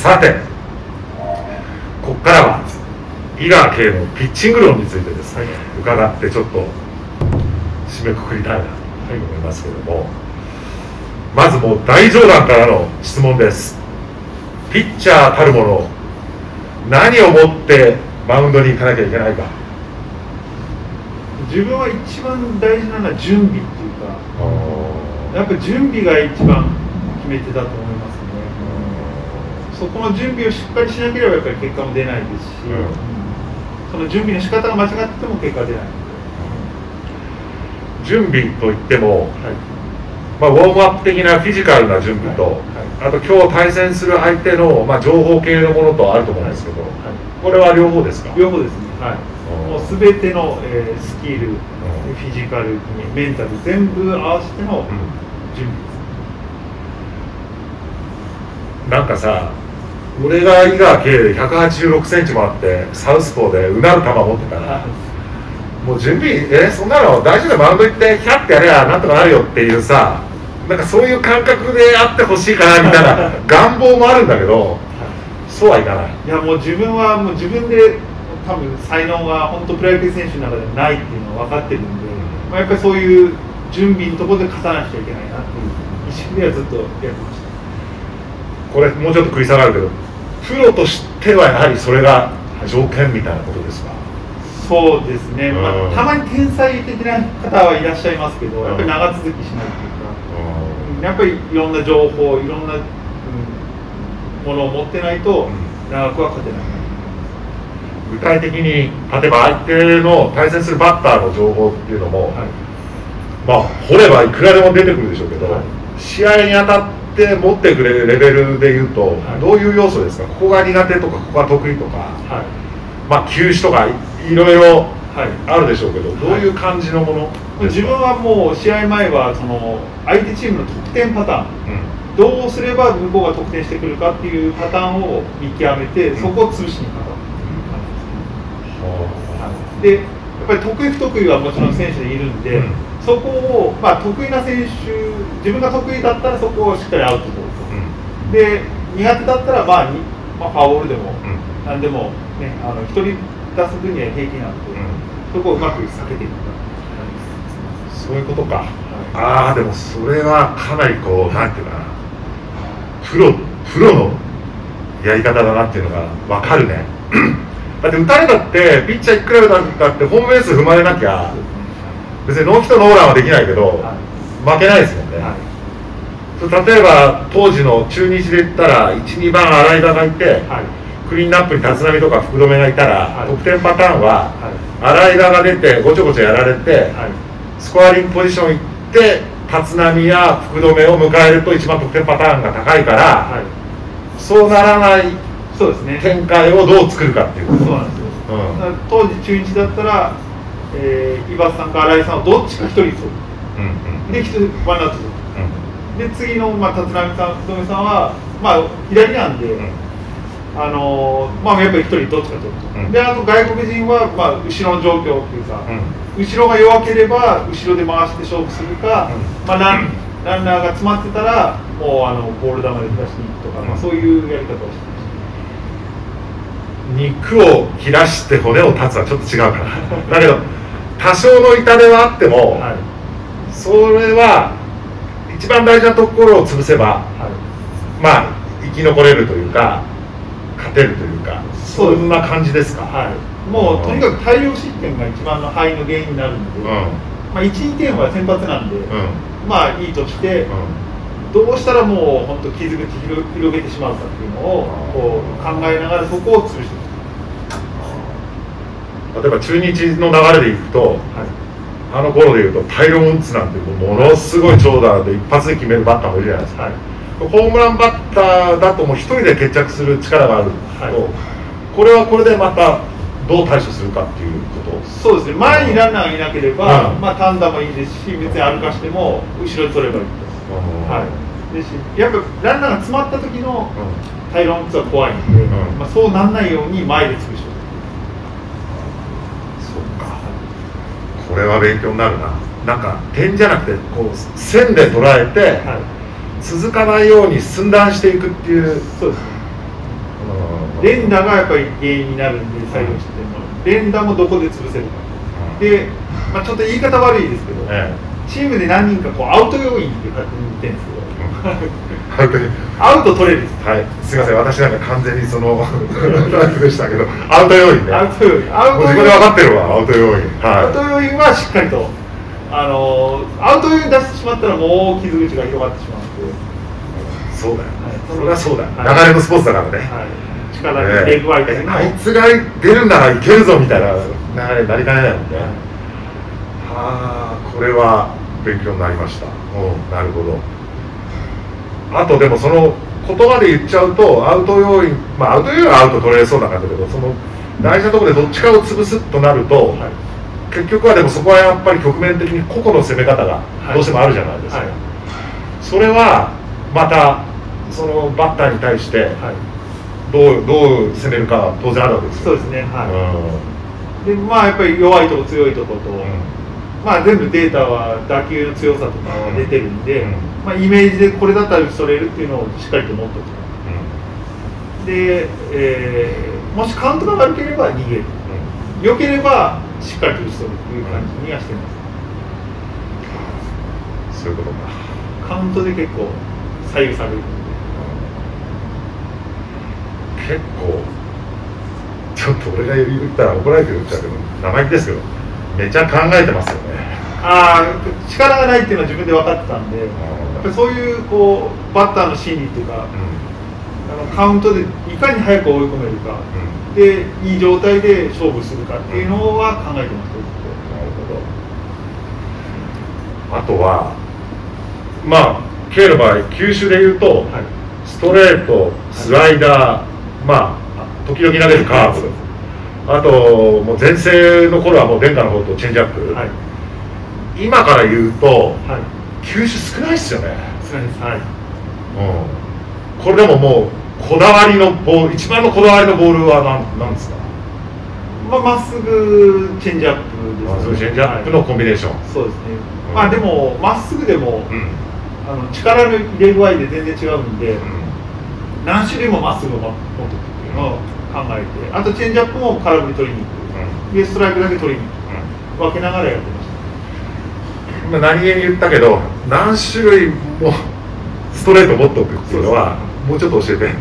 さて、ここからは井川圭のピッチング論についてですね、伺ってちょっと締めくくりたいなと思いますけれども、まずもう大上段からの質問です。ピッチャーたるもの、何をもってマウンドに行かなきゃいけないか。 自分は一番大事なのは準備っていうか、やっぱり準備が一番決め手だと思いますね。そこの準備をしっかりしなければやっぱり結果も出ないですし、その準備の仕方が間違ってても結果が出ない。 準備といっても、ウォームアップ的なフィジカルな準備と、あと今日対戦する相手の、情報系のものとあると思うんですけど、これは両方ですか？ 両方ですね。もう全ての、スキル、フィジカル、メンタル全部合わせての準備です。 なんかさ、俺が井川圭で186センチもあってサウスポーでうなる球持ってたら、もう準備そんなの大丈夫だ、マウンド行ってヒャッてやればなんとかなるよっていうさ、なんかそういう感覚であってほしいかなみたいな願望もあるんだけど、そうはいかない。 いや、もう自分はもう自分で多分才能が本当プロ野球選手の中でないっていうのは分かってるんで、やっぱりそういう準備のところで勝たなきゃいけないなっていう意識ではずっとやってました。 これもうちょっと食い下がるけど、プロとしてはやはりそれが条件みたいなことですか？ そうですね、たまに天才的な方はいらっしゃいますけど、やっぱり長続きしないというか、やっぱりいろんな情報、いろんな、ものを持ってないと長くは勝てない。 具体的に例えば相手の対戦するバッターの情報っていうのも、掘ればいくらでも出てくるでしょうけど、試合に当たって持ってくれるレベルでいうと、どういう要素ですか？ここが苦手とかここが得意とか、球種とかいろいろあるでしょうけど、どういう感じのものですか？ 自分はもう試合前はその相手チームの得点パターン、どうすれば向こうが得点してくるかっていうパターンを見極めて、そこを潰しにかかるっていう感じですね。で、やっぱり得意不得意はもちろん選手でいるんで、そこを、得意な選手、自分が得意だったらそこをしっかりアウト取ると、で苦手だったらファウルでも何でもね、1人出す分には平気なんで、そこをうまく避けていくか。 そういうことか。でもそれはかなりこう、なんていうかな、プロのやり方だなっていうのが分かるね。だって打たれたってピッチャーいくらだってホームベース踏まれなきゃ別にノーヒットノーランはできないけど、負けないですもんね。例えば当時の中日で言ったら 1,2 番洗田がいて、クリーンナップに立浪とか福留がいたら、得点パターンは洗田が出てごちょごちょやられて、スコアリングポジション行って立浪や福留を迎えると一番得点パターンが高いから、そうならない展開をどう作るかっていう。 そうなんですよ。当時中日だったら、井端さんか新井さんをどっちか一人取る。でワンアウト取る。で次の、立浪さん、福留さんは、左なんで、やっぱり一人どっちか取ると。であと外国人は、後ろの状況っていうか、後ろが弱ければ後ろで回して勝負するか、ランナーが詰まってたらもうボール球で出しに行くとか、そういうやり方をしてました。 肉を切らして骨を断つはちょっと違うからだけど多少の痛手はあっても、それは一番大事なところを潰せば、生き残れるというか勝てるというか、そんな感じですか？ もうとにかく大量失点が一番の敗の原因になるので、1、2点は先発なんで、いいとして、どうしたらもう本当傷口広げてしまうかっていうのをこう考えながらそこを潰していく。 例えば中日の流れでいくと、あの頃でいうとタイロン・ウッズなんてものすごい長打で一発で決めるバッターもいるじゃないですか。ホームランバッターだともう一人で決着する力があると、これはこれでまたどう対処するかっていうこと。 そうですね、前にランナーがいなければ、単打もいいですし、別に歩かしても後ろに取ればいいです。ですし、やっぱランナーが詰まった時のタイロン・ウッズは怖いんで、そうならないように前で潰しておく。 そうか、これは勉強になるな。なんか点じゃなくてこう線で捉えて、続かないように寸断していくっていう。 そうですね。 連打がやっぱり原因になるんで、最後失点の連打もどこで潰せるか、で、ちょっと言い方悪いですけど、チームで何人かこうアウト要因っていう感じに言ってるんですけど、アウト取れる。 はい、すみません、私なんか完全にそのライフでしたけど、アウト要因ね。 アウト要因。 もう自分で分かってるわ、アウト要因。 アウト要因はしっかりと、アウト要因出してしまったらもう傷口が広がってしまうので。 そうだよ。それはそうだ。流れのスポーツだからね。 力にレグワイトあいつが出るならいけるぞみたいな流れになりかねないもんね。はあ、これは勉強になりました。なるほど。あとでもその言葉で言っちゃうとアウト要因、アウト要因はアウト取れそうな感じだけど、その大事なところでどっちかを潰すとなると、結局はでもそこはやっぱり局面的に個々の攻め方がどうしてもあるじゃないですか。それはまたそのバッターに対してどう攻めるかは当然あるわけですよ。 そうですね。でやっぱり弱いとこ強いとこと、全部データは打球の強さとかは出てるんで、イメージでこれだったら打ち取れるっていうのをしっかりと持っておく。で、もしカウントが悪ければ逃げる、良ければしっかりと打ち取るっていう感じにはしてます。 そういうことか。 カウントで結構左右される。 結構ちょっと俺が言ったら怒られてるんちゃうけど、生意気ですけどめちゃ考えてますよね。 力がないっていうのは自分で分かってたんで、やっぱりそういうこうバッターの心理っていうか、カウントでいかに早く追い込めるか、でいい状態で勝負するかっていうのは考えてます。 なるほど。あとはK の場合球種でいうと、ストレート、スライダー、時々投げるカーブ、あともう前世の頃はもう伝家の方とチェンジアップ、今から言うと、球種少ないっすよね。 少ないです。 これでももうこだわりのボール、一番のこだわりのボールは何ですか？ まっすぐチェンジアップです。 まっすぐチェンジアップのコンビネーション。 そうですね。でもまっすぐでも、力の入れ具合で全然違うんで、何種類もまっすぐを持っていくっていうのを考えて、あとチェンジアップも空振り取りに行く、でストライクだけ取りに行く、分けながらやってました。 何気に言ったけど、何種類もストレート持っておくっていうのはもうちょっと教えて。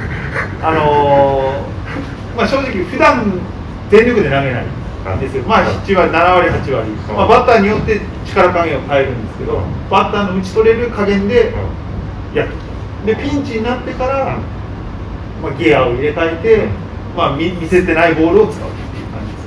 正直普段全力で投げないんですよ。7割8割、バッターによって力加減を変えるんですけど、バッターの打ち取れる加減でやってきた。でピンチになってから、ギアを入れ替えて、見せてないボールを使うっていう感じ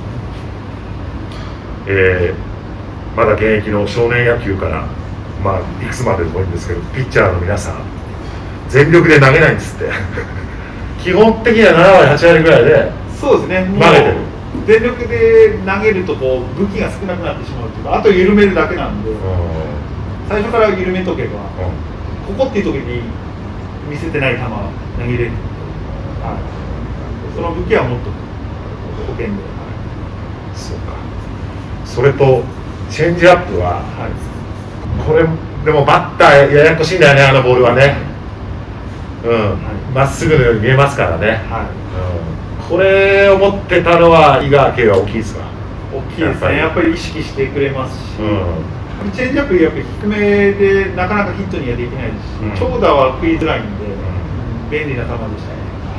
ですね。 まだ現役の少年野球からいくつまででもいいんですけど、ピッチャーの皆さん全力で投げないんですって。基本的には7割8割ぐらいでそうですね、 投げてる。 全力で投げるとこう武器が少なくなってしまうというか、あと緩めるだけなんで、最初から緩めとけば、ここっていう時に見せてない球投げれる、その武器はもっと保険で、 そうか。それとチェンジアップは、これでもバッターややこしいんだよね、あのボールはね。まっすぐのように見えますからね。これを持ってたのは井川圭は大きいですか？ 大きいですね。やっぱり意識してくれますし、チェンジアップやっぱり低めでなかなかヒットにはできないですし、長打は食いづらいんで、便利な球でしたね。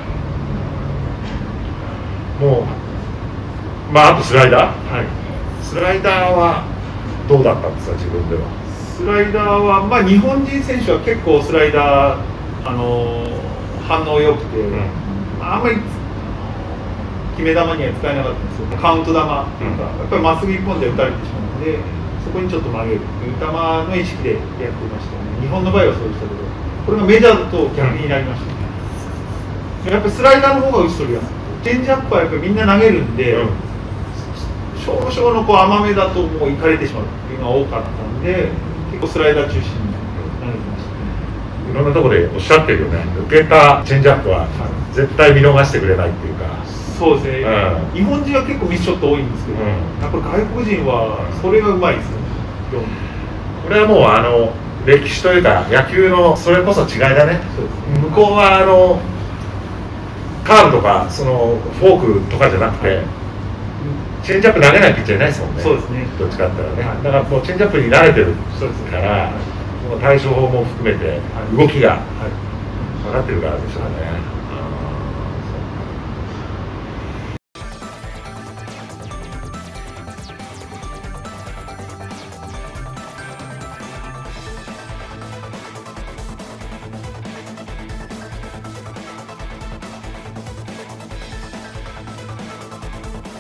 もうあとスライダー、スライダーはどうだったんですか、自分では。 スライダーは日本人選手は結構スライダー反応良くて、あんまり決め球には使えなかったんですよ。カウント球っていうか、やっぱりまっすぐ一本で打たれてしまうので、そこにちょっと曲げるっていう球の意識でやってましたね。日本の場合はそうでしたけど、これがメジャーだと逆になりましたね。やっぱりスライダーの方が打ち取りやすい。チェンジアップはやっぱりみんな投げるんで、少々の甘めだともういかれてしまうっていうのが多かったんで、結構スライダー中心に投げてましたね。 いろんなところでおっしゃってるよね。抜けたチェンジアップは絶対見逃してくれないっていうか。 そうですね、日本人は結構ミスショット多いんですけど、やっぱり外国人はそれがうまいですよね。 これはもう歴史というか野球のそれこそ違いだね。向こうはカーブとかそのフォークとかじゃなくて、チェンジアップ投げないピッチャーいないですもんね。 そうですね。 どっちかって言ったらね。だからもうチェンジアップに慣れてるから、その対処法も含めて動きが分かってるからでしょうね。